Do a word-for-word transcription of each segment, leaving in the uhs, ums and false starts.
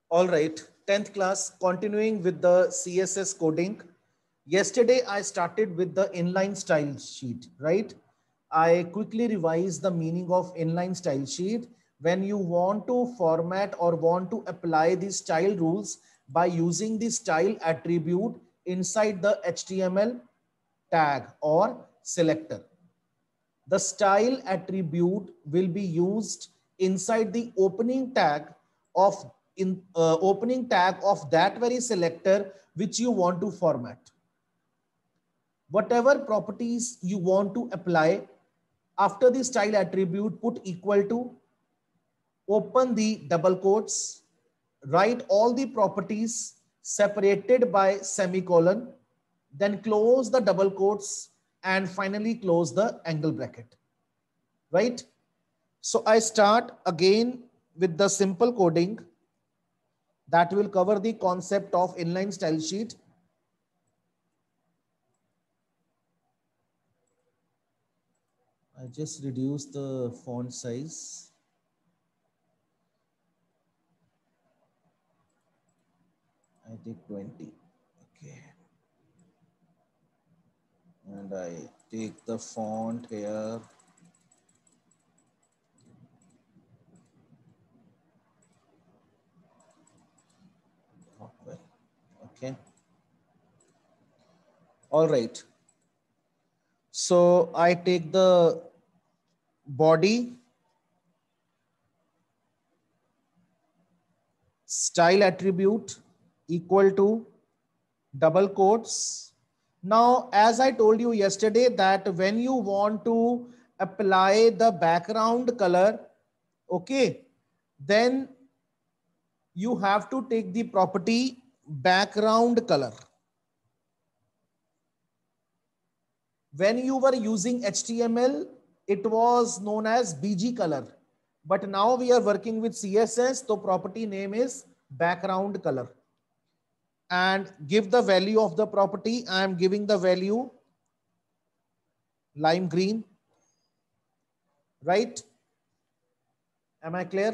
All right, tenth class, continuing with the C S S coding. Yesterday, I started with the inline style sheet, right? I quickly revised the meaning of inline style sheet. When you want to format or want to apply the style rules by using the style attribute inside the H T M L tag or selector. The style attribute will be used inside the opening tag of in uh, opening tag of that very selector which you want to format. Whatever properties you want to apply, after the style attribute, put equal to, open the double quotes, write all the properties separated by semicolon, then close the double quotes and finally close the angle bracket, right? So I start again with the simple coding that will cover the concept of inline style sheet. I just reduce the font size. I take twenty. Okay. And I take the font here. Okay. All right. So I take the body, style attribute equal to double quotes. Now, as I told you yesterday that when you want to apply the background color, okay, then you have to take the property background color. When you were using H T M L, it was known as B G color. But now we are working with C S S, so property name is background color. And give the value of the property. I am giving the value lime green, right? Am I clear?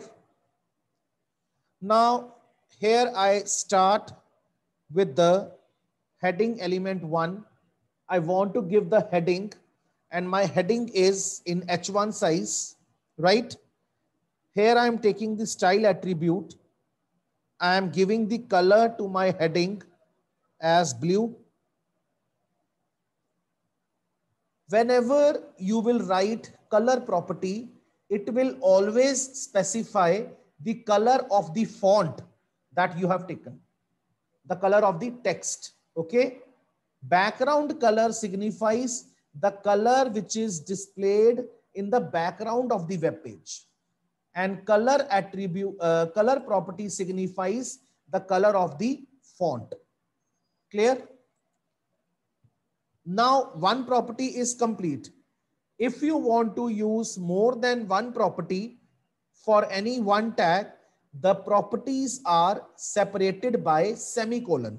Now, here I start with the heading element one. I want to give the heading and my heading is in H one size, right? Here I am taking the style attribute. I am giving the color to my heading as blue. Whenever you will write color property, it will always specify the color of the font that you have taken, the color of the text, okay? Background color signifies the color which is displayed in the background of the web page. And color attribute, uh, color property signifies the color of the font. Clear? Now, one property is complete. If you want to use more than one property for any one tag, the properties are separated by semicolon.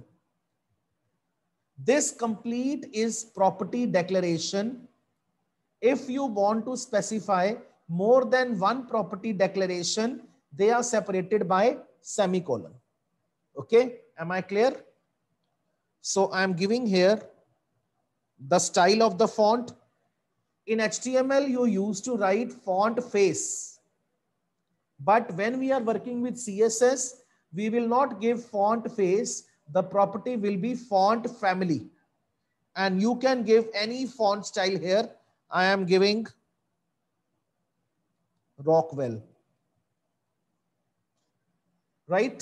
This complete is property declaration. If you want to specify more than one property declaration, they are separated by semicolon. Okay, am I clear? So I'm giving here the style of the font. In H T M L, you used to write font face. But when we are working with C S S, we will not give font face. The property will be font family. And you can give any font style here. I am giving Rockwell. Right?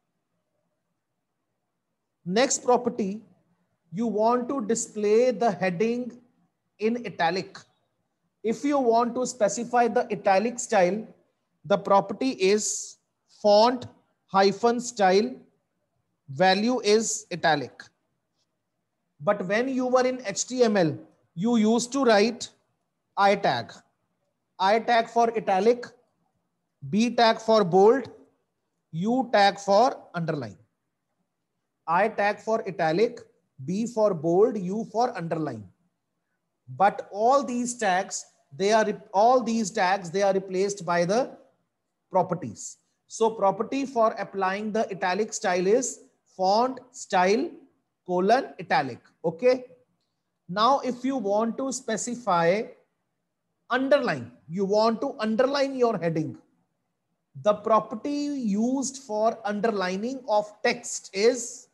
Next property, you want to display the heading in italic. If you want to specify the italic style, the property is font hyphen style, value is italic. But when you were in H T M L, you used to write I tag. I tag for italic, B tag for bold, U tag for underline. I tag for italic, B for bold, U for underline. But all these tags, they are all these tags, they are replaced by the properties. So property for applying the italic style is font style colon italic. Okay. Now if you want to specify underline, you want to underline your heading, the property used for underlining of text is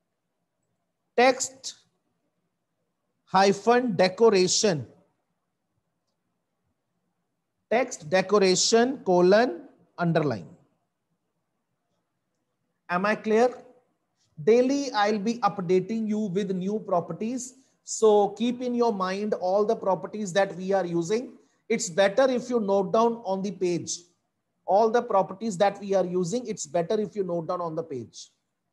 text hyphen decoration. Text decoration colon underline. Am I clear? Daily I'll be updating you with new properties. So keep in your mind all the properties that we are using. It's better if you note down on the page. All the properties that we are using, it's better if you note down on the page.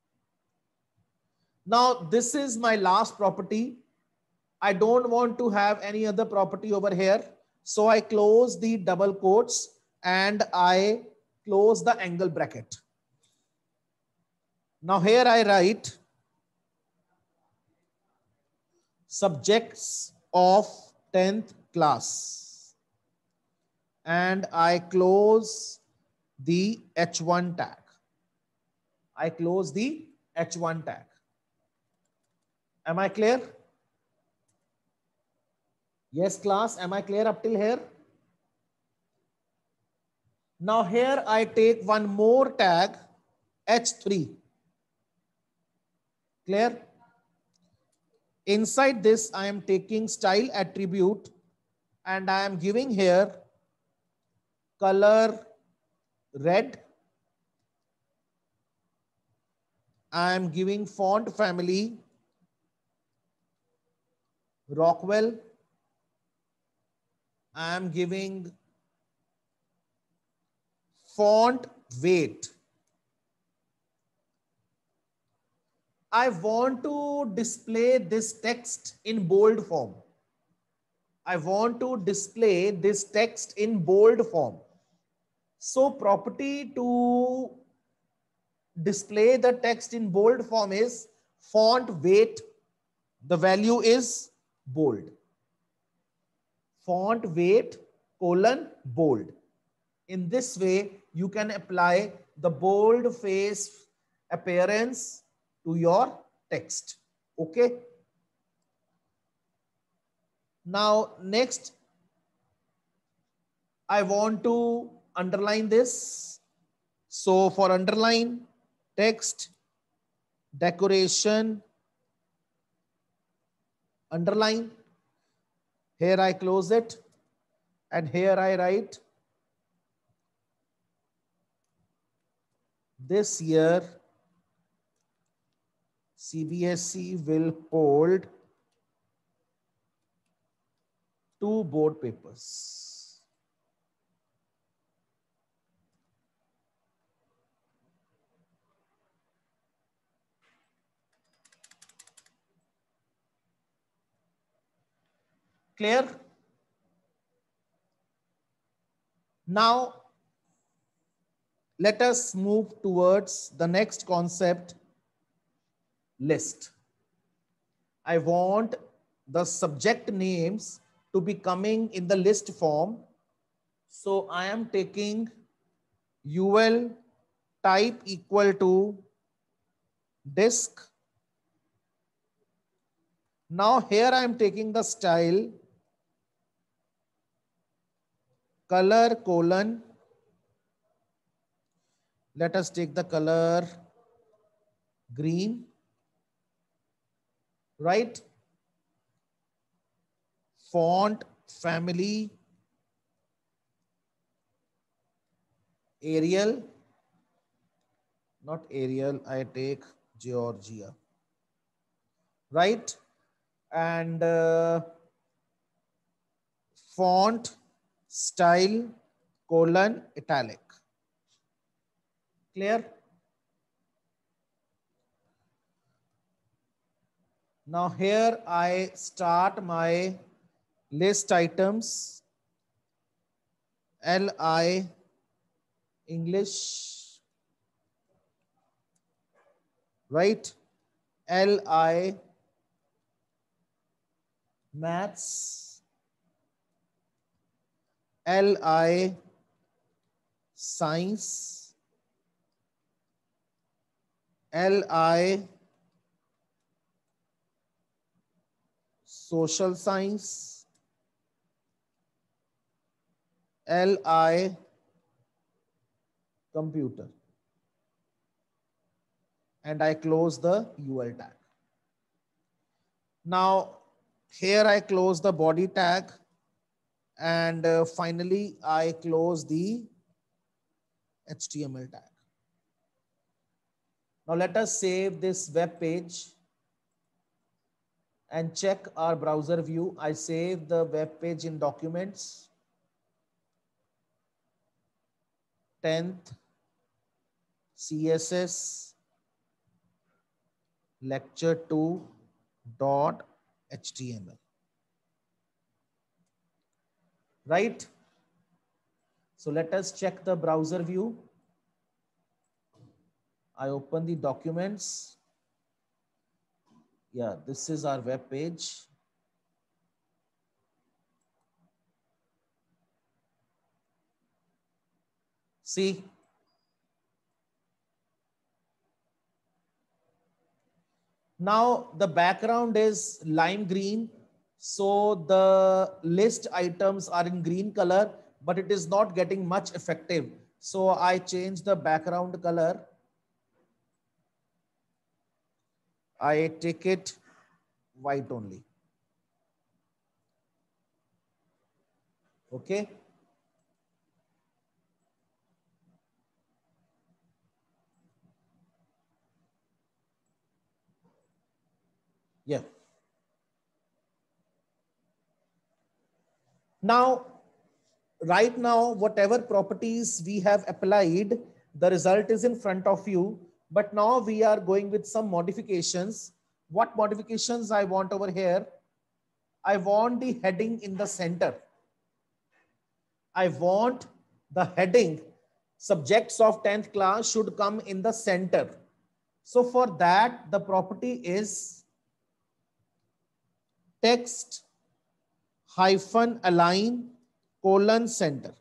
Now, this is my last property. I don't want to have any other property over here. So I close the double quotes and I close the angle bracket. Now here I write subjects of tenth class and I close the H one tag. I close the H one tag. Am I clear? Yes, class. Am I clear up till here? Now here I take one more tag, H three. Clear? Inside this, I am taking style attribute and I am giving here color red. I am giving font family Rockwell. I am giving font weight. I want to display this text in bold form. I want to display this text in bold form. So property to display the text in bold form is font weight. The value is bold. Font weight colon bold. In this way, you can apply the bold face appearance to your text. Okay. Now, next, I want to underline this. So for underline, text, decoration, underline. Here I close it and here I write this year C B S E will hold two board papers. Clear? Now, let us move towards the next concept, list. I want the subject names to be coming in the list form. So I am taking U L type equal to disk. Now here I am taking the style color colon. Let us take the color green, right? Font family Arial, not Arial, I take Georgia, right? And uh, font style colon italic. Clear? Now here I start my list items. L I English, right? L I maths, L I science, L I social science, L I computer, and I close the U L tag. Now here I close the body tag, and uh, finally I close the H T M L tag. Now let us save this web page and check our browser view. I save the web page in documents, tenth C S S lecture two dot H T M L. Right? So let us check the browser view. I open the documents. Yeah, this is our web page. See, now the background is lime green. So the list items are in green color, but it is not getting much effective. So I change the background color. I take it white only. Okay. Yeah. Now, right now, whatever properties we have applied, the result is in front of you. But now we are going with some modifications. What modifications I want over here? I want the heading in the center. I want the heading subjects of tenth class should come in the center. So for that, the property is text hyphen align colon center.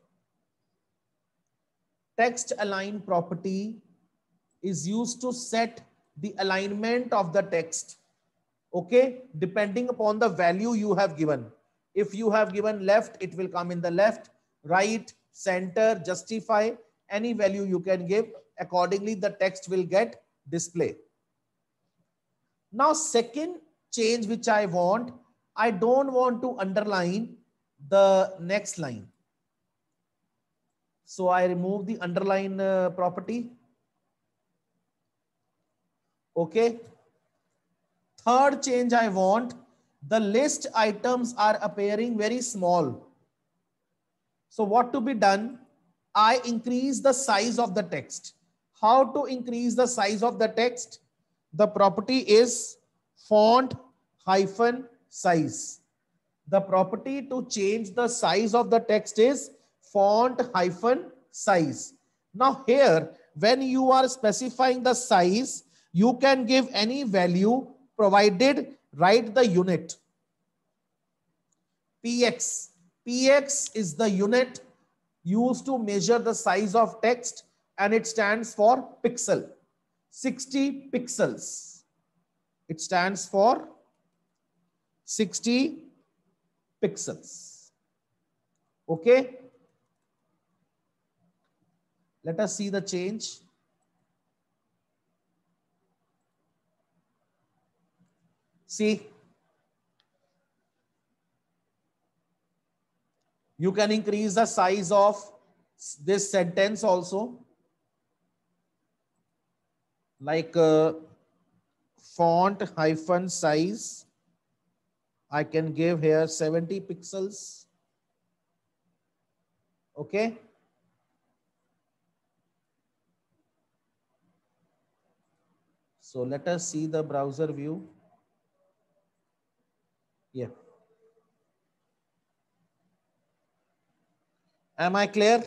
Text align property is used to set the alignment of the text, okay, depending upon the value you have given. If you have given left, it will come in the left, right, center, justify, any value you can give. Accordingly, the text will get displayed. Now, second change which I want, I don't want to underline the next line. So I remove the underline uh, property. Okay. Third change I want, the list items are appearing very small. So what to be done? I increase the size of the text. How to increase the size of the text? The property is font hyphen size. The property to change the size of the text is font hyphen size. Now here, when you are specifying the size, you can give any value provided write the unit. Px. Px is the unit used to measure the size of text, and it stands for pixel. sixty pixels. It stands for sixty pixels. Okay. Let us see the change. See, you can increase the size of this sentence also, like uh, font hyphen size. I can give here seventy pixels. Okay. So let us see the browser view. Yeah. Am I clear?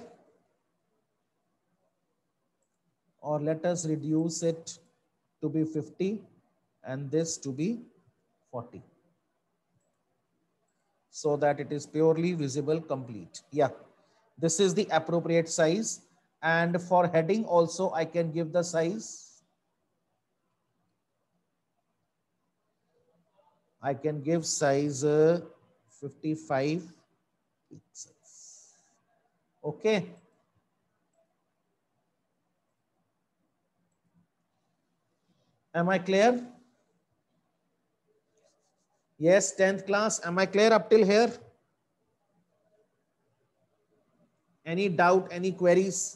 Or let us reduce it to be fifty and this to be forty, so that it is purely visible complete. Yeah, this is the appropriate size. And for heading also, I can give the size. I can give size uh, fifty-five pixels. Okay. Am I clear? Yes, tenth class. Am I clear up till here? Any doubt, any queries?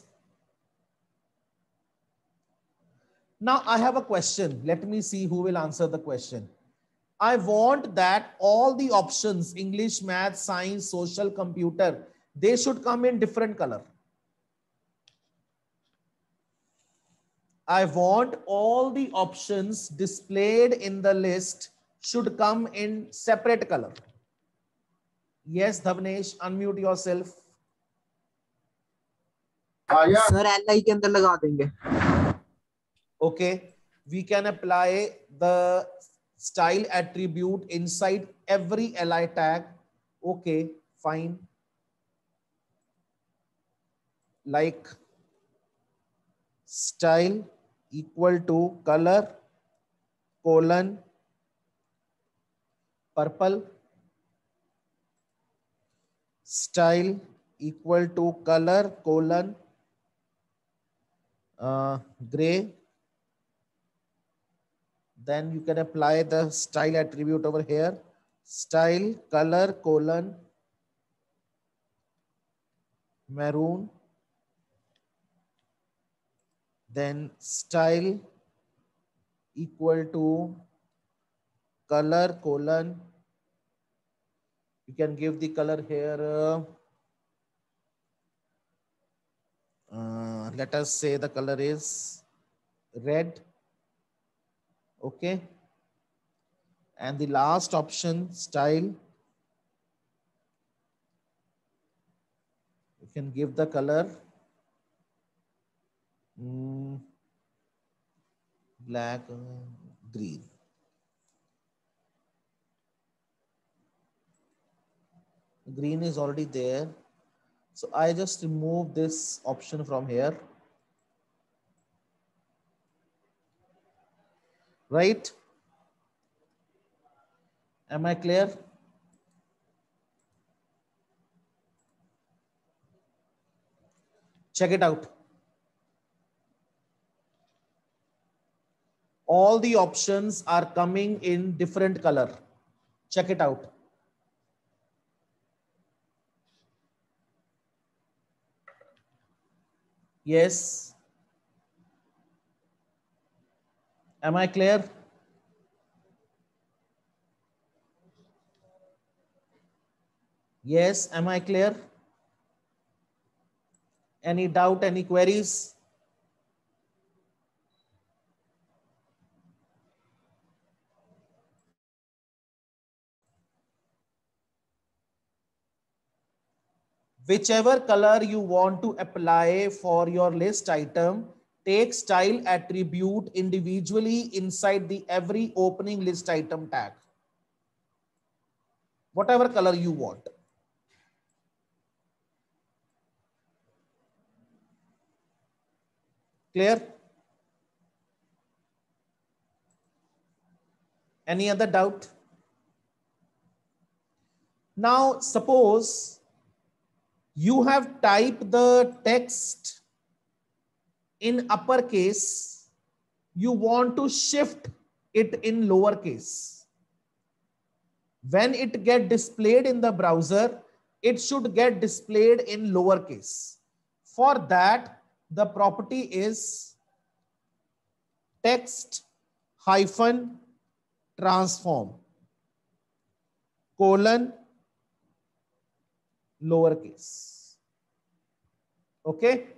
Now I have a question. Let me see who will answer the question. I want that all the options, English, math, science, social, computer, they should come in different color. I want all the options displayed in the list should come in separate color. Yes, Dhavnesh, unmute yourself. Sir L I के अंदर लगा देंगे. Okay, we can apply the style attribute inside every li tag. Okay, fine. Like style equal to color colon purple, style equal to color colon uh, gray. Then you can apply the style attribute over here. Style color colon maroon. Then style equal to color colon. You can give the color here. Uh, uh, let us say the color is red. Okay. And the last option, style, you can give the color mm, black, uh, green. Green is already there. So I just remove this option from here. Right? Am I clear? Check it out. All the options are coming in different color. Check it out. Yes. Am I clear? Yes. Am I clear? Any doubt, any queries? Whichever color you want to apply for your list item, take style attribute individually inside the every opening list item tag. Whatever color you want. Clear? Any other doubt? Now, suppose you have typed the text in uppercase, you want to shift it in lowercase. When it get displayed in the browser, it should get displayed in lowercase. For that, the property is text hyphen transform colon lowercase. Okay.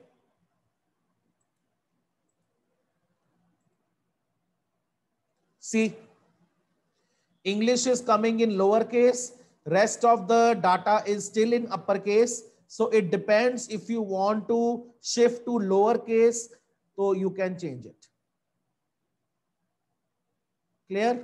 See, English is coming in lowercase. Rest of the data is still in uppercase. So it depends if you want to shift to lowercase, so you can change it. Clear?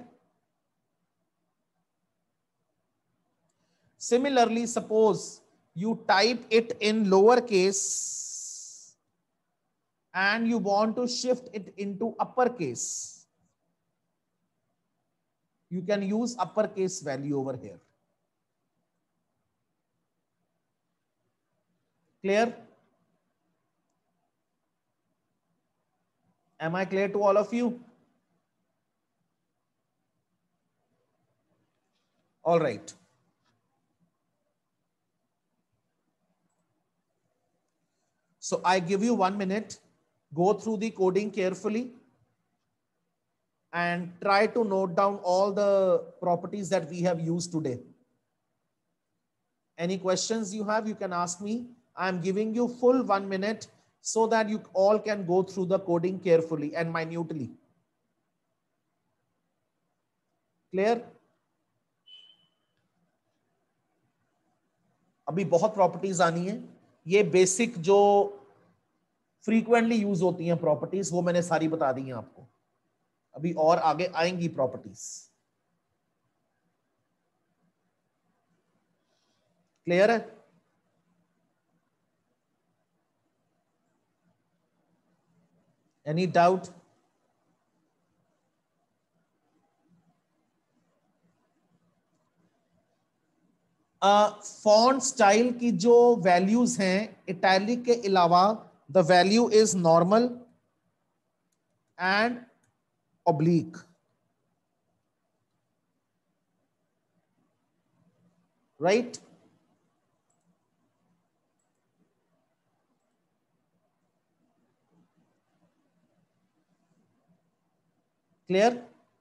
Similarly, suppose you type it in lowercase and you want to shift it into uppercase. you can use uppercase value over here. Clear? Am I clear to all of you? All right. So I give you one minute, go through the coding carefully and try to note down all the properties that we have used today. Any questions you have, you can ask me. I'm giving you full one minute so that you all can go through the coding carefully and minutely. Clear? अभी बहुत properties आनी है. ये basic जो frequently use होती हैं properties वो मैंने सारी बता दी हैं आपको. अभी और आगे आएंगी प्रॉपर्टीज. क्लियर है? Any doubt? फॉन्ट स्टाइल की जो वैल्यूज हैं इटैलिक के अलावा, the value is normal and oblique. Right? Clear?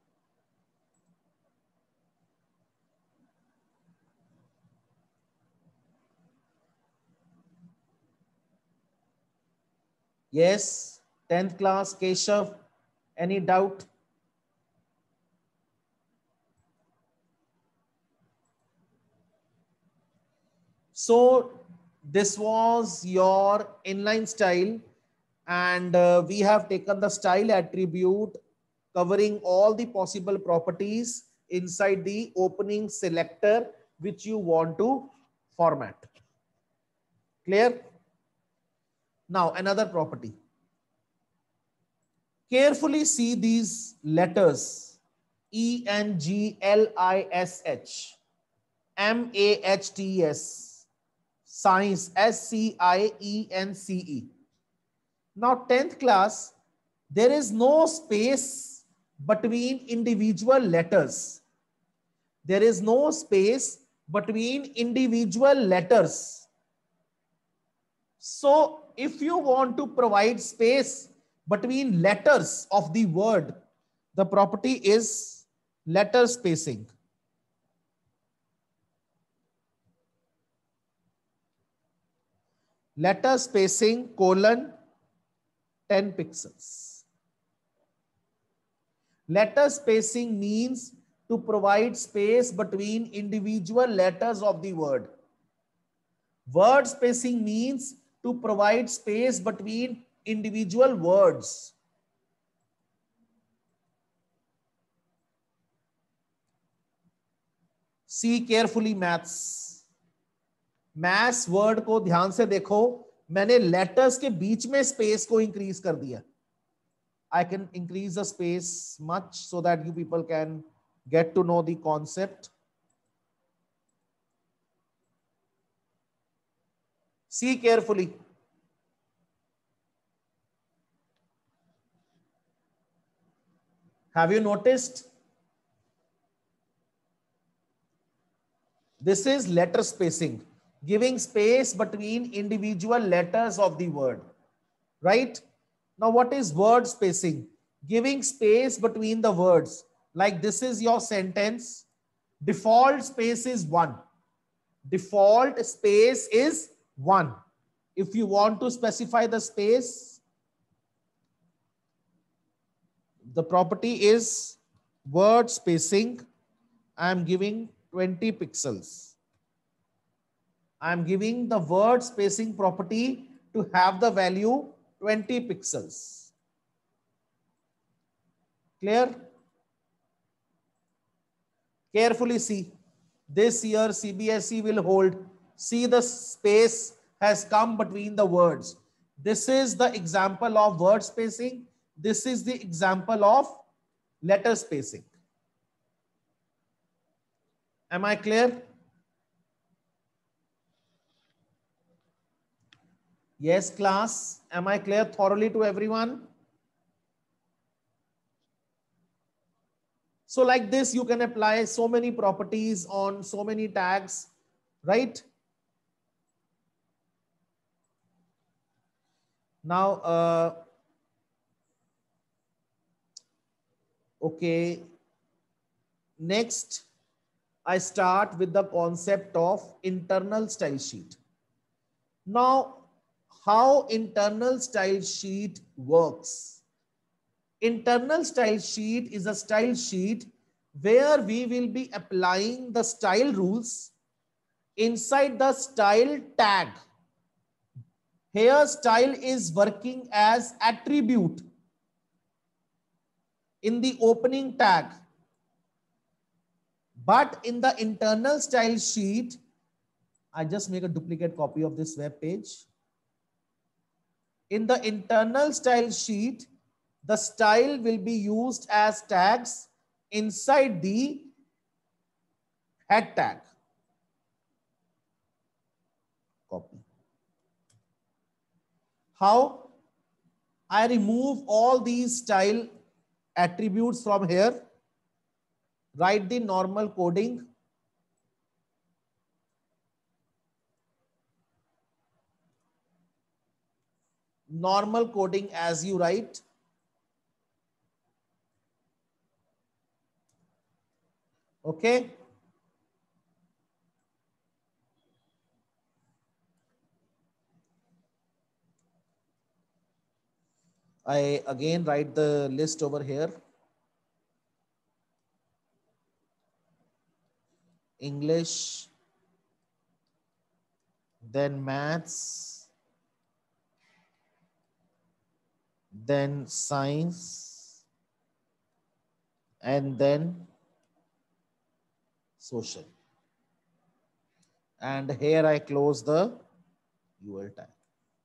Yes, tenth class, Keshav, any doubt? So this was your inline style, and uh, we have taken the style attribute covering all the possible properties inside the opening selector which you want to format. Clear? Now another property. Carefully see these letters: E N G L I S H, M A H T S, science, S C I E N C E. Now tenth class, there is no space between individual letters. There is no space between individual letters. So if you want to provide space between letters of the word, the property is letter spacing. Letter spacing colon ten pixels. Letter spacing means to provide space between individual letters of the word. Word spacing means to provide space between individual words. See carefully maths. Maths word को ध्यान से देखो, मैंने letters के बीच में space को increase कर दिया. I can increase the space much so that you people can get to know the concept. See carefully. Have you noticed? This is letter spacing, giving space between individual letters of the word, right? Now what is word spacing? Giving space between the words. Like this is your sentence. Default space is one. Default space is one. If you want to specify the space, the property is word spacing. I am giving twenty pixels. I am giving the word spacing property to have the value twenty pixels. Clear? Carefully see. This year C B S E will hold. See, the space has come between the words. This is the example of word spacing. This is the example of letter spacing. Am I clear? Yes, class. Am I clear thoroughly to everyone? So like this, you can apply so many properties on so many tags, right? Now, uh, okay. Next, I start with the concept of internal style sheet. Now, how internal style sheet works? Internal style sheet is a style sheet where we will be applying the style rules inside the style tag. Here, style is working as attribute in the opening tag. But in the internal style sheet, I just make a duplicate copy of this web page. In the internal style sheet, the style will be used as tags inside the head tag. Copy. How? I remove all these style attributes from here. Write the normal coding. Normal coding as you write. Okay. I again write the list over here. English, then maths, then science, and then social. And here I close the U L tag.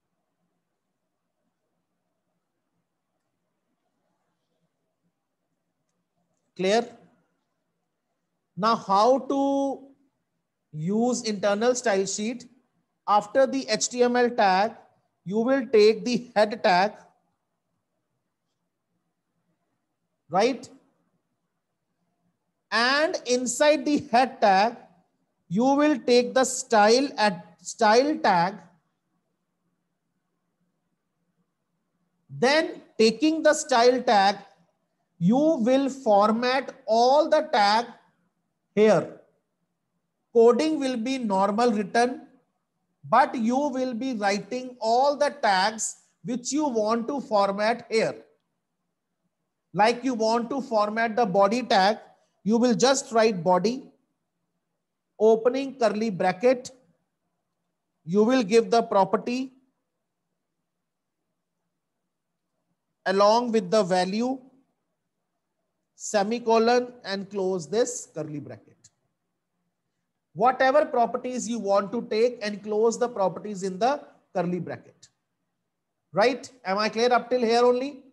Clear? Now, how to use internal style sheet? After the H T M L tag, you will take the head tag, right? And inside the head tag, you will take the style at style tag. Then taking the style tag, you will format all the tag here. Coding will be normal written, but you will be writing all the tags which you want to format here. Like you want to format the body tag, you will just write body, opening curly bracket. You will give the property along with the value, semicolon, and close this curly bracket. Whatever properties you want to take and close the properties in the curly bracket. Right? Am I clear up till here only?